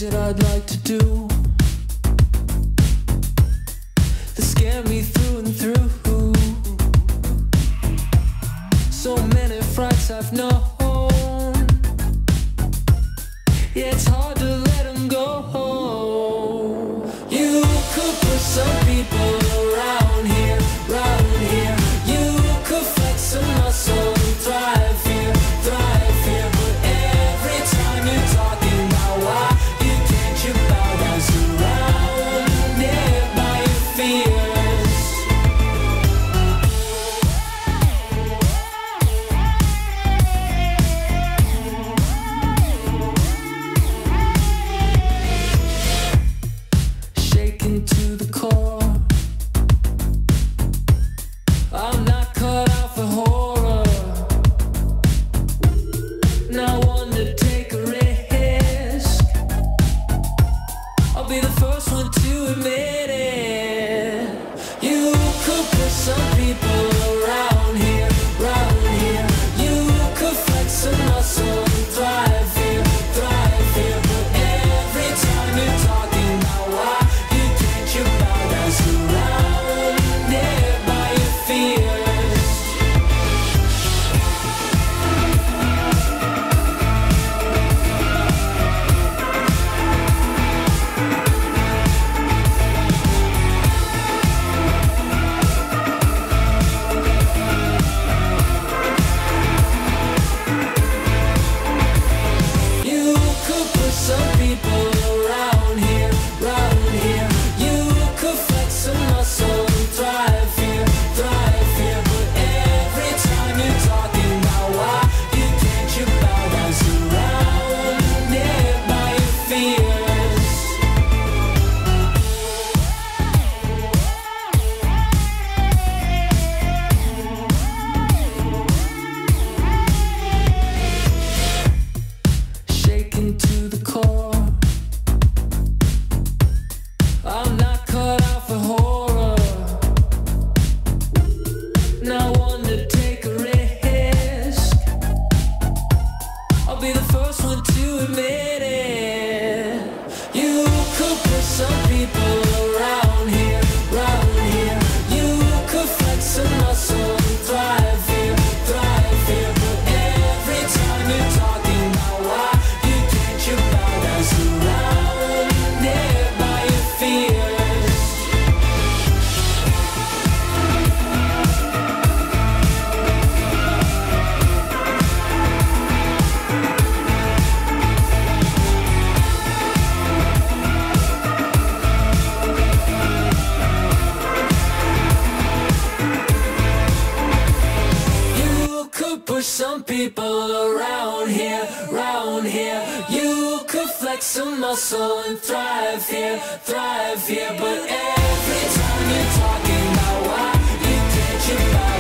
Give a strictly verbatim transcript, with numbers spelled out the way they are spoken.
that I'd like to do that scare me through and through. So many frights I've known. Yeah, it's hard to let them go. You could put some people around here, around here. You could flex some muscle and thrive here, thrive here. But every time you're talking about why you can't, you bow down, surrounded by your fears. Shaken to the core. I'm not cut out for horror. Not one to take a risk. I'll be the first one to admit it. You could put some people around here, around here. You could flex some muscle and thrive here, thrive here. But every time you're talking about why you can't, you bow down, surrounded by your fears. You could put some people around here, around here. You could flex some muscle and thrive here, thrive here. But every time you're talking about why you can't, you bow down, surrounded by your fears. Shaken to the core. I'm not cut out for horror. Not one to take a risk. I'll be the first one to admit it. You could put some people around here, around here. You could flex some muscle and thrive here, thrive here. But every time you're talking about why you can't, you bow down, surrounded by your fears. You could push some people around here, around here. You could flex some muscle and thrive here, thrive here. But every time you're talking about why you can't, you bow